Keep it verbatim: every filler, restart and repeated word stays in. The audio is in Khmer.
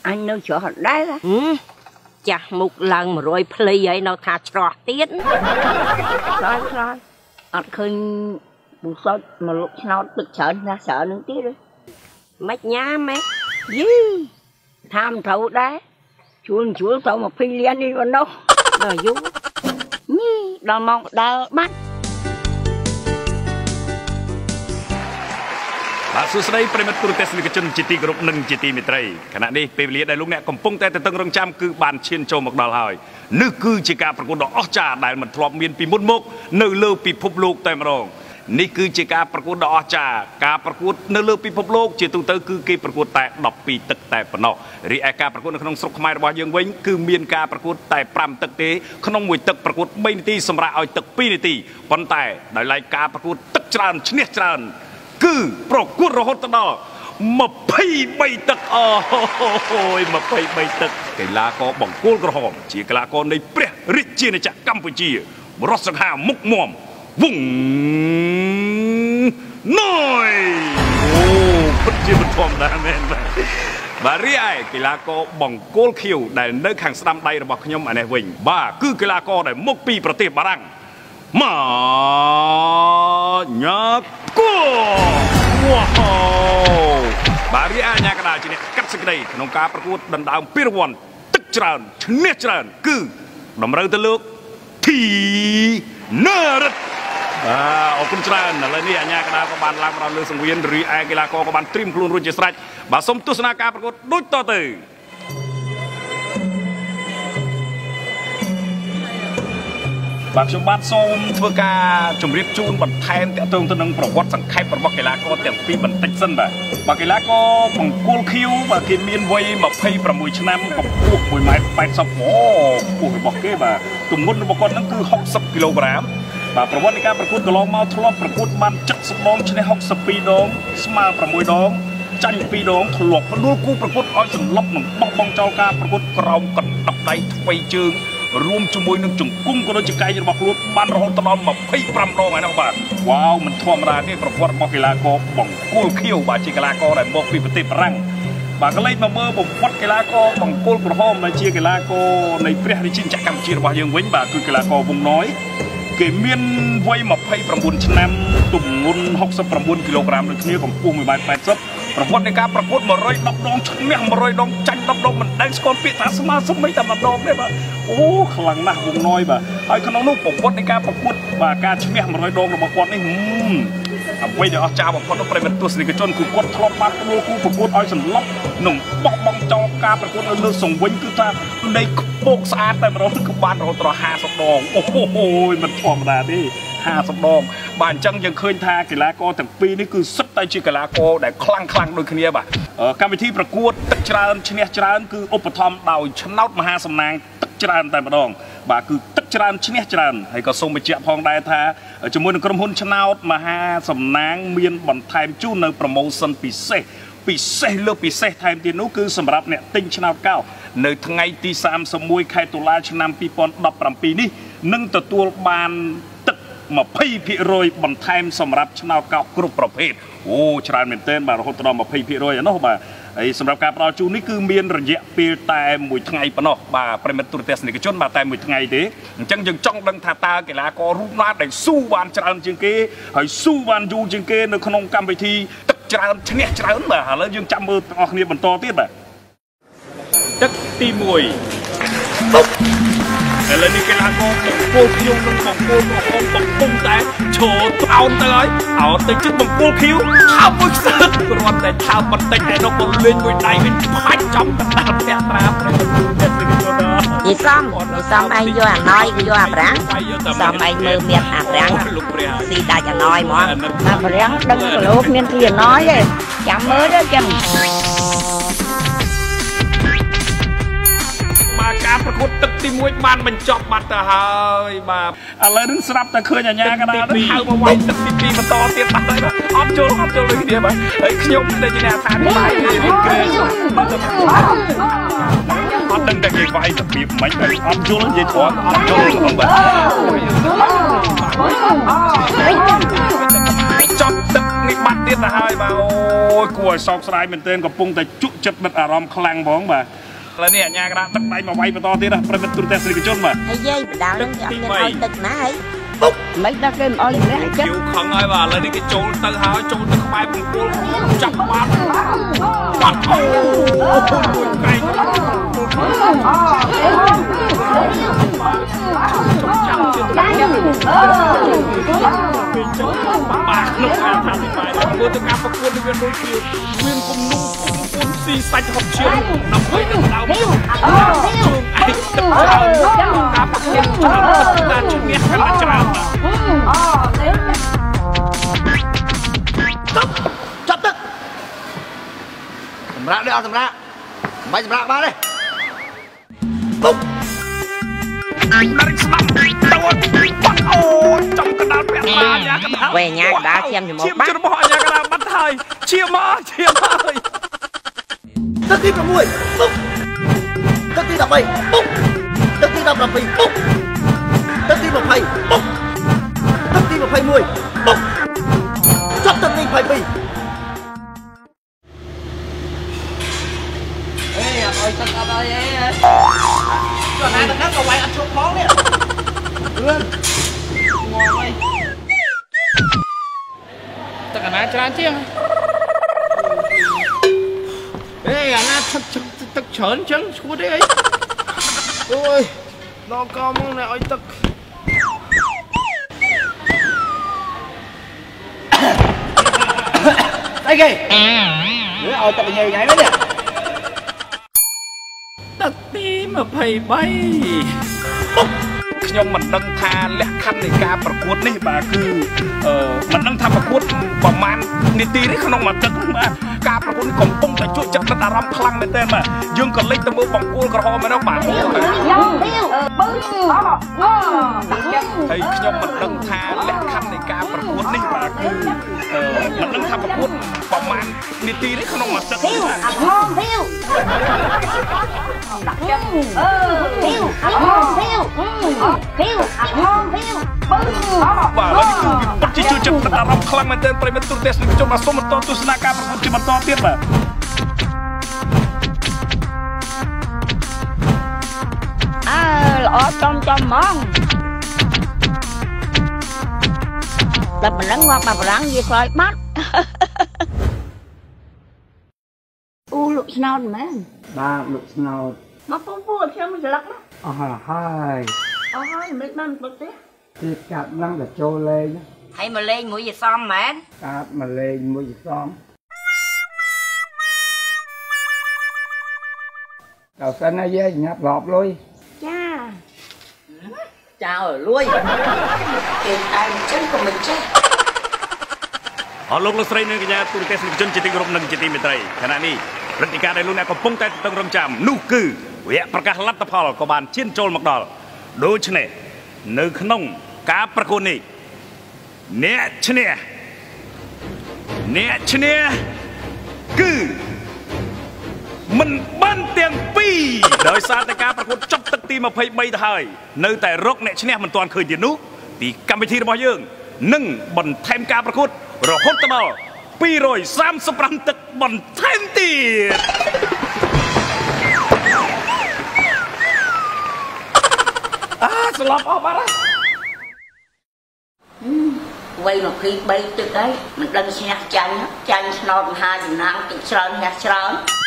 anh nơi chỗ họ đấy là chả một lần mà rồi play ấy nó thà trò tiết rồi rồi anh khơi một số mà lúc nào tự sợ ra sợ nữa tí rồi mách nhá mấy gì tham thấu đấy chuông chuông tao mà phi liên đi vào đâu rồi vú đào mong đào bắt បាទសួស្តីប្រិមិត្តទូរទស្សនិកជនជាទីគោរពនិងជាទីមេត្រីខណៈនេះពេលវេលាដែលលោកអ្នកកំពុងតែតឹងរង់ចាំគឺបានឈានចូលមកដល់ហើយនេះគឺជាការប្រកួតដ៏អស្ចារ្យដែលមិនធ្លាប់មានពីមុនមកនៅលើពិភពលោកតែម្ដងនេះគឺជាការប្រកួតដ៏អស្ចារ្យការប្រកួតនៅលើពិភពលោកជាទូទៅគឺគេប្រកួតតែដប់ពីរទឹកតែប៉ុណ្ណោះរីឯការប្រកួតនៅក្នុងស្រុកខ្មែររបស់យើងវិញគឺមានការប្រកួតតែប្រាំទឹកទេក្នុងមួយទឹកប្រកួតបីនាទីសម្រាប់ឲ្យទឹកពីរនាទីប៉ុន្តែដោយឡែកការប្រកួតទឹកច្រើនឈ្នះច្រើនគឺប្រកួតរហូតដល់ยี่สิบสามទឹកអូយยี่สิบสามទឹកកីឡាករបង្គោលក្រហមជាកីឡាករនៃព្រះរាជាណាចក្រកម្ពុជារស់សង្ហាមុខមាំវងណយអូពិតជាមិនធម្មតាមែនបាទបាទរីឯកីឡាករបង្គោលខៀវដែលនៅខាងស្ដាំដៃរបស់ខ្ញុំអានេះវិញបាទគឺកីឡាករដែលមកពីប្រទេសបារាំងម៉ាញ៉ាកូវ៉ាបាទរីឯអាញាកដាជាអ្នកកាត់សេចក្តីក្នុងការប្រកួតដណ្ដើមពានរង្វាន់ទឹកច្រើនឈ្នះច្រើនគឺតម្រូវទៅលោកធីណរិតបាទអរគុណច្រើនឥឡូវនេះអាញាកដាក៏បានឡើងមកដល់លើសង្វៀនរីឯកីឡាករក៏បានត្រៀមខ្លួនរួចជាស្រេចបាទសូមទស្សនាការប្រកួតដូចតទៅបាទខ្ញុំបាទសូមធ្វើការជម្រាបជូនបន្ថែមទាក់ទងទៅនឹងប្រវត្តិសង្ខេបរបស់កីឡាករទាំងពីរបន្តិចសិនបាទបាទកីឡាករបង្គោលខៀវបាទគេមានវ័យยี่สิบหกឆ្នាំកម្ពស់មួយម៉ែត្រแปดสิบអូខ្ពស់របស់គេបាទទម្ងន់របស់គាត់ហ្នឹងគឺหกสิบគីឡូក្រាមបាទប្រវត្តិនៃការប្រកួតកន្លងមកធ្លាប់ប្រកួតបានเจ็ดสิบដងឈ្នះหกสิบสองដងស្មើหกដងចាញ់ពីរដងធ្លាប់ផ្ដួលគូប្រកួតឲ្យសន្លប់នឹងបោះបង់ចោលការប្រកួតក្រោមកណ្ដាប់ដៃទ្វេជើងរួមជាមួយនឹងជង្គង់ក៏ដូចជាកាយរបស់ខ្លួនបានរហូតដល់ยี่สิบห้าដងហើយនោះបាទវ៉ាវមិនធម្មតាទេប្រវត្តិរបស់កីឡាករបង្គោលខៀវបាទជាកីឡាករដែលមកពីប្រទេសបារាំងបាទក៏លេចមកមើលប្រវត្តិកីឡាករបង្គោលក្រហមដែលជាកីឡាករនៃព្រះរាជាណាចក្រកម្ពុជារបស់យើងវិញបាទគឺកីឡាករវងណយគេមានវ័យยี่สิบเก้าឆ្នាំទម្ងន់หกสิบเก้าគីឡូក្រាមដូចគ្នាកម្ពស់មួយម៉ែត្រแปดสิบប្រវត្តិនៃការប្រកួតmột trămដប់ដងឈ្នះmột trămដងចាញ់ដប់ដងមិនដែលស្គាល់ពាក្យថាស្មើសុំមិនតែម្ដងទេបាទអូខ្លាំងណាស់វងណយបាទហើយក្នុងនោះប្រវត្តិនៃការប្រកួតបាទការឈ្នះmột trămដងរបស់គាត់នេះអ្វីដែលអស្ចារ្យបំផុតនោះប្រិមត្តទស្សនិកជនគឺគាត់ធ្លាប់បានផ្ដួលគូប្រកួតឲ្យសន្លប់នឹងបោះបង់ចោលការប្រកួតនៅលើសង្វិញគឺថានៃខ្ពកស្អាតតែម្ដងគឺបានរហូតដល់ห้าสิบដងអូហូមិនធម្មតាទេห้าสิบដងបាទអញ្ចឹងយើងឃើញថាកីឡាករទាំងពីរនេះគឺសុទ្ធតែជាកីឡាករដែលខ្លាំងខ្លាំងដូចគ្នាបាទកម្មវិធីប្រកួតទឹកច្រើនឈ្នះច្រើនគឺឧបត្ថម្ភដោយឆ្នោតមហាសំណាងទឹកច្រើនតែម្ដងបាទគឺទឹកច្រើនឈ្នះច្រើនហើយក៏សូមបញ្ជាក់ផងដែរថាជាមួយនឹងក្រុមហ៊ុនឆ្នោតមហាសំណាងមានបន្ថែមជូននៅ promotion ពិសេសពិសេសលើពិសេសថែមទៀតនោះគឺសម្រាប់អ្នកទិញឆ្នោតកោនៅថ្ងៃទីសាមសិបមួយខែតុលាឆ្នាំពីរពាន់ដប់ប្រាំពីរនេះនឹងទទួលបានទឹកยี่สิบភាគរយបន្ថែមសម្រាប់ឆ្នោតកោគ្រប់ប្រភេទអូច្រើនមែនទែនបាទរហូតដល់ยี่สิบភាគរយឯនោះបាទហើយសម្រាប់ការផ្ដល់ជូននេះគឺមានរយៈពេលតែមួយថ្ងៃប៉ុណ្ណោះបាទប្រិមិត្តទូរទស្សនិកជនបាទតែមួយថ្ងៃទេអញ្ចឹងយើងចង់ដឹងថាតើកីឡាកររូបណាដែលស៊ូបានច្រើនជាងគេហើយស៊ូបានយូរជាងគេនៅក្នុងកម្មវិធីទឹកច្រើនឈ្នះច្រើនបាទឥឡូវយើងចាំមើលទាំងអស់គ្នាបន្តទៀតបាទទឹកទីមួយឥឡូវនេះកីឡាករបង្គោលខៀវនិងបង្គោលក្រហមកំពុងតែឈរត្រោនទៅហើយអោទៅជិតបង្គោលខៀវថើបមួយខ្សឹកគ្រាន់តែថើបបន្តិចឯនោះក៏លេងមួយដៃវិញផាច់ចំកណ្ដាលផ្ទះត្រាប្រយនិសំនិសំឯងយកអាណយគឺយកអាប្រាំងសំឯងមើលមានអាប្រាំងស៊ីដាច់អាណយហ្មងអាប្រាំងដឹងគីឡូមានទីអាណយទេចាំមើលទៅចឹងការប្រកួតទឹកទីមួយបានបញ្ចប់បាត់ទៅហើយបាទឥឡូវនឹងស្រាប់តែឃើញអាញាកណ្ដាលទៅហៅមកវាយទឹកទីពីរបន្តទៀតបាត់ហើយបាទអត់ចូលអត់ចូលដូចគ្នាបាទហើយខ្ញុំដែលជាអ្នកអត្ថាធិប្បាយនេះក្រែអត់ដឹងតែគេវាយរបៀបមិនហើយអត់យល់និយាយត្រង់អត់យល់ផងបាទចប់ទឹកនេះបាត់ទៀតទៅហើយបាទអូយគួរឲ្យសោកស្ដាយមែនទែនកំពុងតែជក់ចិត្តមិនអារម្មណ៍ខ្លាំងហ្មងបាទឥឡូវនេះអាញាក្រាទឹកដៃមកវាយបន្តទៀតណាប្រិមិត្តទូរទស្សនិកជនបាទហើយយាយបដាលនឹងអត់មានឲ្យទឹកណាហើយពុកមិនដល់គេមិនអោយម្នាក់ចិត្តយូរខឹងហើយបាទឥឡូវនេះគេចូលទៅហើយចូលទៅក្បែរបង្គោលចាប់បាត់បាត់អូកែងចាំជិះទៅបាក់ក្នុងការថាពីបាយមើលទៅការប្រកួតនេះវាដូចជាមានគំនុំគុំស៊ីសាច់ហុកឈាមដើម្បីទៅដៅជើងឯងទឹកច្រើនការប្រកួតច្រើនការជំនះកាន់តែច្រើនចាប់ចាប់ទឹកសម្រាប់នេះអត់សម្រាប់មិនសម្រាប់បានទេពុកអញមិនស្ដាប់ទៅបាត់អូចំកណ្ដាលពាក់បាអាញាកណ្ដាលវែអាញាកណ្ដាលឈាមចំមកបាត់ឈាមរបស់អាញាកណ្ដាលបាត់ហើយឈាមមកឈាមហើយទឹកទី6ពុកទឹកទី13ពុកទឹកទី17ពុកទឹកទី20ពុកទឹកទី21ពុកចប់ទឹកទី22អេអត់ឲ្យទឹកអត់ឲ្យអេគាត់ណាទឹកហ្នឹងក៏វាយអត់ជប់ផងនេះលឿនងល់ហើយទឹកអាណាច្រើនជាងអេអាណាទឹកទឹកច្រើនអញ្ចឹងឈួតទេអីអូយដល់កោមកណែឲ្យទឹកអីគេឲ្យទឹកញ៉ៃញ៉ៃវិញទឹកទី23ខ្ញុំមិនដឹងថាលក្ខខណ្ឌនៃការប្រកួតនេះបាទគឺអឺមិនដឹងថាប្រកួតប្រមាណនាទីនេះក្នុងមួយទឹកបាទការប្រកួតនេះកំពុងតែជួយចិត្តអារម្មណ៍ខ្លាំងមែនទែនបាទយើងក៏លេចទៅមើលបង្គោលក្រហមហ្នឹងបាទហើយខ្ញុំមិនដឹងថាលក្ខខណ្ឌនៃការប្រកួតនេះបាទគឺអឺមិនដឹងថាប្រកួតប្រមាណនាទីនេះក្នុងមួយទឹកបាទអត់មកភីវដាក់ចឹងអឺភីវអត់មកភីវភីវអត់មកភីវបាទនេះគឺពិតជាជួយចិត្តអារម្មណ៍ខ្លាំងមែនទែនប្រិមិត្តទូរទស្សនិកជនមកសូមបន្តទស្សនាការប្រកួតជាបន្តទៀតបាទអើល្អចំចំហ្មងតែប៉ុណ្ណឹងមកបាបារាំងវាខ្លោចបាត់អូលោកស្នោតមែនបាទលោកស្នោតមកពងពូខ្ញុំមិនច្រឡឹកណាអស់ហើយអស់ហើយមិនបានពុកទេទីកាត់ឡើងតែចូលលេងហើយមកលេងមួយយសំមែនកាត់មកលេងមួយយសំដល់សិនណាយាយញ៉ាប់រាប់លុយចាចៅលួយគេតែចឹងក៏មិនចេះអរលោកលោកស្រីនិងកញ្ញាទូរទស្សនិកជនជាទីគោរពនិងជាទីមេត្រីខណៈនេះព្រឹត្តិការណ៍ដែលលោកអ្នកកំពុងតែទន្ទឹងរង់ចាំនោះគឺវគ្គប្រកាសលទ្ធផលក៏បានឈានចូលមកដល់ដូច្នេះនៅក្នុងការប្រកួតនេះអ្នកឈ្នះអ្នកឈ្នះគឺមិនបានទាំងពីរដោយសារតែការប្រកួតចប់ទឹកទី23ទៅហើយនៅតែរកអ្នកឈ្នះមិនទាន់ឃើញទៀតនោះពីកម្មវិធីរបស់យើងនឹងបន្ថែមការប្រកួតរហូតដល់ពីររយសាមសិបប្រាំទឹកបន្ថែមទៀតអាស្លាប់អស់បាត់ហើយវ័យមកពីបីទឹកហើយមិនដឹងឈ្នះចាញ់ចាញ់ឆ្នោតមហាចំណាំទឹកច្រើនឈ្នះច្រើន